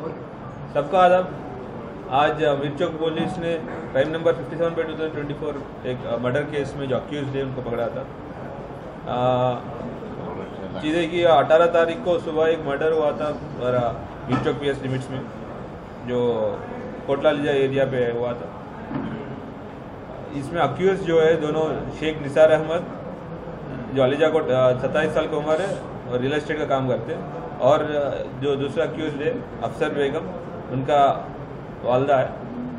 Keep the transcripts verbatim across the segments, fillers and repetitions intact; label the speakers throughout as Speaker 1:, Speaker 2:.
Speaker 1: सबका आदाब। आज मीर चौक पुलिस ने क्राइम नंबर सत्तावन पे दो हज़ार चौबीस एक मर्डर केस में जो अक्यूज है उनको पकड़ा था। चीज़ें कि अठारह तारीख को सुबह एक मर्डर हुआ था Mir Chowk P S limits में, जो कोटला लिजा एरिया पे हुआ था। इसमें अक्यूज जो है दोनों शेख निसार अहमद, जो अलीजा को सत्ताईस साल की उम्र है और रियल एस्टेट का काम करते हैं, और जो दूसरा अक्यूज है अफसर बेगम, उनका वालदा है।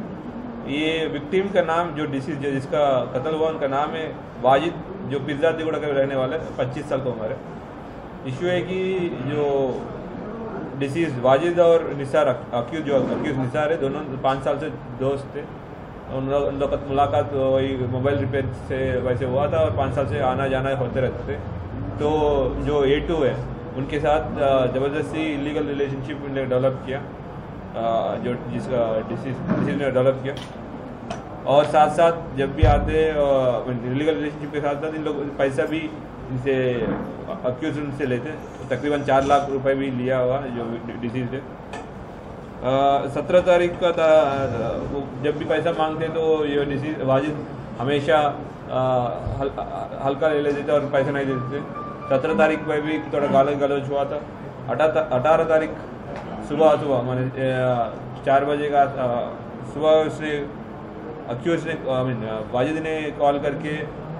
Speaker 1: ये विक्टिम का नाम जो डिसीज जो जिसका कत्ल हुआ उनका नाम है वाजिद, जो पिज्जा दिगुड़ा के रहने वाले पच्चीस साल की उम्र है। इशू है कि जो डिसीज वाजिद और निसार अक्यूज जो अक्यूज निसार है, दोनों पाँच साल से दोस्त थे। उन लोग उन लोग का मुलाकात वही मोबाइल रिपेयर से वैसे हुआ था और पाँच साल से आना जाना होते रहते थे। तो जो ए टू है उनके साथ ज़बरदस्ती इलीगल रिलेशनशिप ने डेवलप किया, जो जिसका डिसीज डिसीज ने डेवलप किया। और साथ साथ जब भी आते इलीगल रिलेशनशिप के साथ साथ इन लोग पैसा भी इनसे अक्यूज उनसे लेते हैं। तो तकरीबन चार लाख रुपए भी लिया हुआ जो डिसीज है। सत्रह तारीख का था, वो जब भी पैसा मांगते तो ये डिसीज वाजिद हमेशा आ, हल, हल्का ले लेते थे और पैसा नहीं देते थे। सत्रह तारीख पर भी थोड़ा गाली गलौज हुआ था। अठारह तारीख सुबह सुबह माने चार बजे का सुबह उसने अक्यूज ने आई मीन वाजिद ने कॉल करके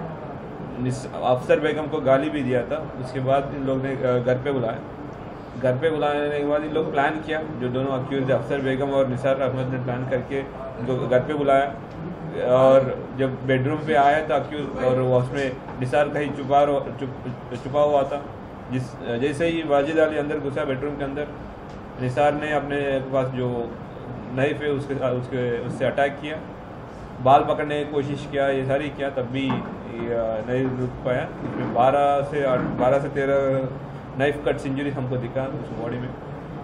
Speaker 1: अफसर बेगम को गाली भी दिया था। उसके बाद इन लोग ने घर पे बुलाया। घर पे बुलाने के बाद इन लोग प्लान किया, जो दोनों अक्यूज अफसर बेगम और निसार अहमद ने प्लान करके इनको घर पे बुलाया। और जब बेडरूम पे आया था अक्यूज, और वो उसमें निसार कहीं छुपा चुप छुपा हुआ था। जिस जैसे ही वाजिद अली अंदर घुसा बेडरूम के अंदर, निसार ने अपने पास जो नाइफ है उसके उसके उससे अटैक किया, बाल पकड़ने की कोशिश किया, ये सारी किया, तब भी नहीं रुक पाया। इसमें बारह से बारह से तेरह नाइफ कट इंजरी हमको दिखा उस बॉडी में,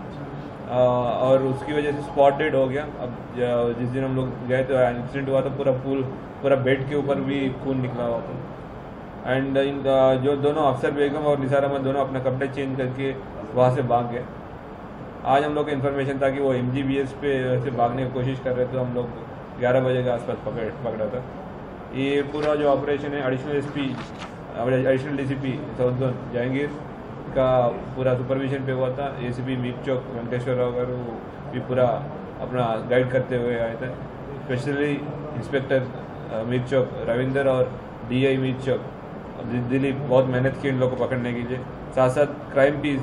Speaker 1: आ, और उसकी वजह से स्पॉट डेड हो गया। अब जिस दिन हम लोग गए तो एक्सीडेंट हुआ था, पूरा पूल पूरा बेड के ऊपर भी खून निकला हुआ था। एंड इन जो दोनों अफसर बेगम और निसार अहमद दोनों अपना कपड़े चेंज करके वहाँ से भाग गए। आज हम लोग को इन्फॉर्मेशन था कि वो एम जी बी एस पे से भागने की कोशिश कर रहे थे। तो हम लोग ग्यारह बजे के आसपास पकड़ पकड़ा था। ये पूरा जो ऑपरेशन है additional S P additional D C P south zone Jahangir का पूरा सुपरविजन पे हुआ था। A C P Mir Chowk Venkateshwar Rao garu भी पूरा अपना गाइड करते हुए आए थे। स्पेशली इंस्पेक्टर मीर चौक रविंदर और डी आई मीर चौक दिलीप बहुत मेहनत की इन लोगों को पकड़ने के लिए। साथ साथ crime P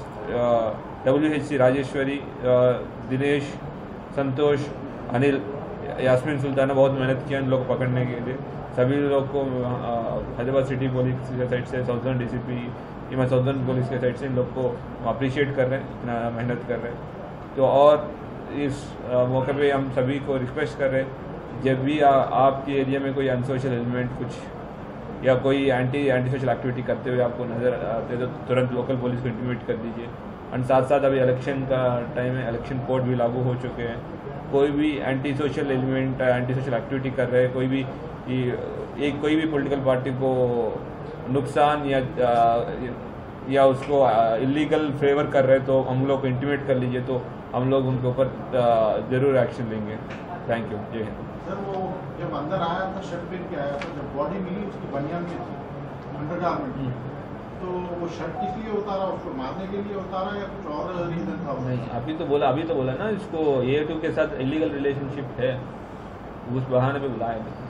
Speaker 1: W H C Rajeshwari, Dinesh, Santosh, Anil, Yasmeen Sultana बहुत मेहनत किया इन लोग को पकड़ने के लिए। सभी लोग को हैदराबाद सिटी पुलिस के साइड से, साउथर्न डी सी पी या साउथर्न पुलिस के साइड से इन लोग को अप्रिशिएट कर रहे हैं, इतना मेहनत कर रहे हैं। तो और इस मौके पे हम सभी को रिक्वेस्ट कर रहे हैं, जब भी आ, आपके एरिया में कोई अनसोशल एलिमेंट कुछ या कोई एंटी एंटी सोशल एक्टिविटी करते हुए आपको नज़र आते तो तुरंत लोकल पुलिस को इंटीमेट कर दीजिए। और साथ साथ अभी इलेक्शन का टाइम है, इलेक्शन कोड भी लागू हो चुके हैं। कोई भी anti social element anti social activity कर रहे हैं, कोई भी एक कोई भी पॉलिटिकल पार्टी को नुकसान या या उसको इलीगल फेवर कर रहे हैं तो हम लोग को इंटीमेट कर लीजिए, तो हम लोग उनके ऊपर ज़रूर एक्शन लेंगे। Thank you. जय हिंद।
Speaker 2: सर, वो जब अंदर आया था शर्ट पहन के आया था, जब बॉडी मिली उसकी बनियान में थी अंडरगारमेंट, तो वो शर्ट किस लिए उतारा? उसको मारने के लिए उतारा या कुछ और रीजन था?
Speaker 1: नहीं, अभी तो बोला अभी तो बोला ना इसको ए टू के साथ इलीगल रिलेशनशिप है, उस बहाने पे बुलाया।